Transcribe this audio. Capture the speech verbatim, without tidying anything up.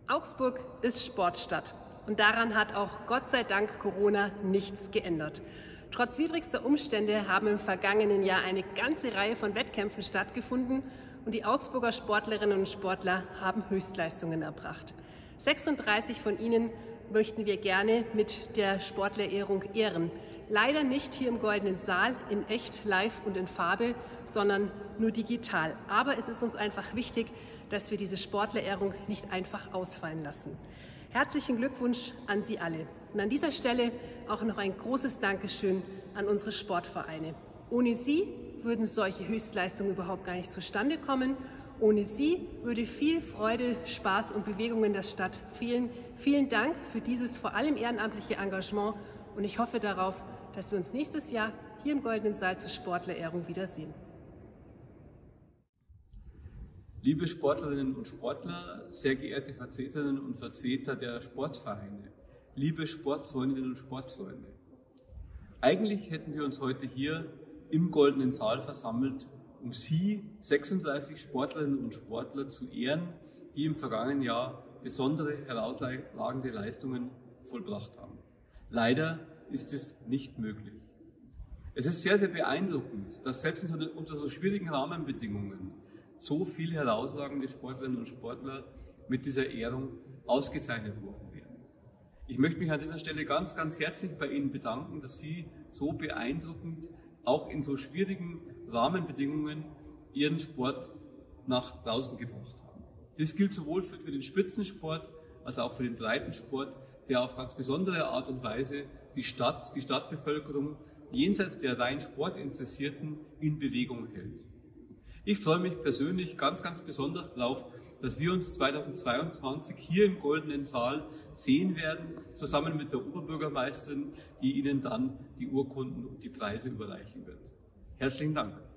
Augsburg ist Sportstadt und daran hat auch Gott sei Dank Corona nichts geändert. Trotz widrigster Umstände haben im vergangenen Jahr eine ganze Reihe von Wettkämpfen stattgefunden und die Augsburger Sportlerinnen und Sportler haben Höchstleistungen erbracht. sechsunddreißig von ihnen möchten wir gerne mit der Sportlerehrung ehren. Leider nicht hier im Goldenen Saal in echt, live und in Farbe, sondern nur digital. Aber es ist uns einfach wichtig, dass wir diese Sportlerehrung nicht einfach ausfallen lassen. Herzlichen Glückwunsch an Sie alle. Und an dieser Stelle auch noch ein großes Dankeschön an unsere Sportvereine. Ohne Sie würden solche Höchstleistungen überhaupt gar nicht zustande kommen. Ohne Sie würde viel Freude, Spaß und Bewegung in der Stadt fehlen. Vielen Dank für dieses vor allem ehrenamtliche Engagement und ich hoffe darauf, dass wir uns nächstes Jahr hier im Goldenen Saal zur Sportlerehrung wiedersehen. Liebe Sportlerinnen und Sportler, sehr geehrte Vertreterinnen und Vertreter der Sportvereine, liebe Sportfreundinnen und Sportfreunde. Eigentlich hätten wir uns heute hier im Goldenen Saal versammelt, um Sie, sechsunddreißig Sportlerinnen und Sportler, zu ehren, die im vergangenen Jahr besondere herausragende Leistungen vollbracht haben. Leider ist es nicht möglich. Es ist sehr, sehr beeindruckend, dass selbst unter so schwierigen Rahmenbedingungen so viele herausragende Sportlerinnen und Sportler mit dieser Ehrung ausgezeichnet worden werden. Ich möchte mich an dieser Stelle ganz, ganz herzlich bei Ihnen bedanken, dass Sie so beeindruckend, auch in so schwierigen Rahmenbedingungen, Ihren Sport nach draußen gebracht haben. Das gilt sowohl für den Spitzensport als auch für den Breitensport, der auf ganz besondere Art und Weise die Stadt, die Stadtbevölkerung jenseits der rein Sportinteressierten in Bewegung hält. Ich freue mich persönlich ganz, ganz besonders darauf, dass wir uns zweitausendzweiundzwanzig hier im Goldenen Saal sehen werden, zusammen mit der Oberbürgermeisterin, die Ihnen dann die Urkunden und die Preise überreichen wird. Herzlichen Dank.